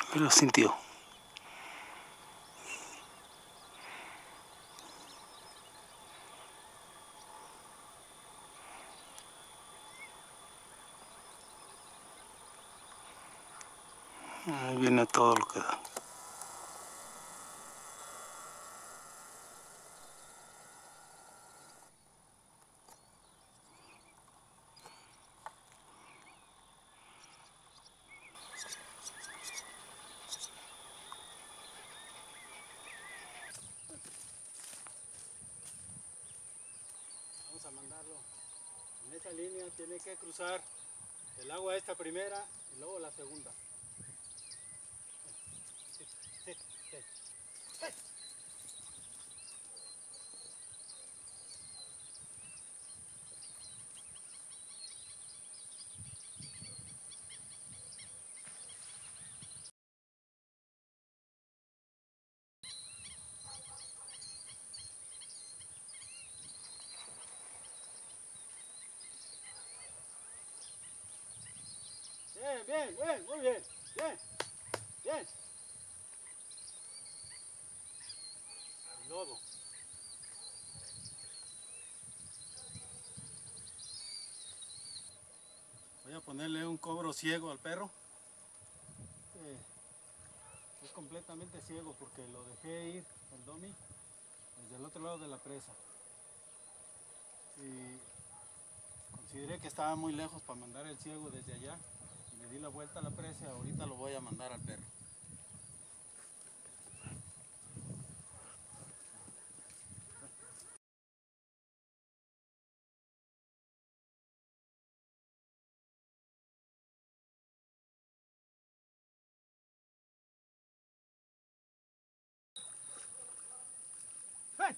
Lo sintió. Ahí viene todo lo que da. Vamos a mandarlo. En esta línea tiene que cruzar el agua esta primera y luego la segunda. Bien, bien, muy bien, bien, bien. El lodo. Voy a ponerle un cobro ciego al perro. Es completamente ciego porque lo dejé ir, el domi, desde el otro lado de la presa. Y consideré que estaba muy lejos para mandar el ciego desde allá. Y le di la vuelta a la presa y ahorita lo voy a mandar al perro. ¡Hey!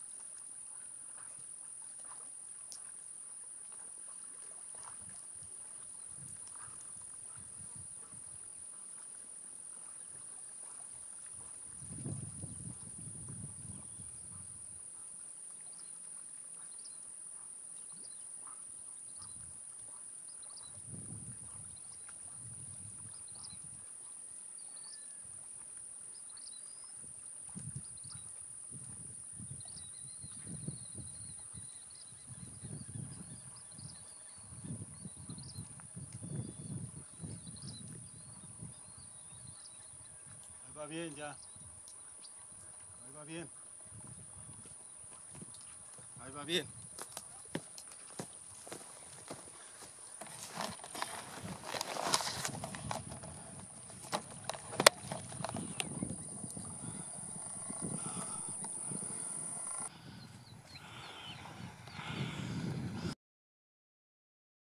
Ahí va bien ya. Ahí va bien. Ahí va bien.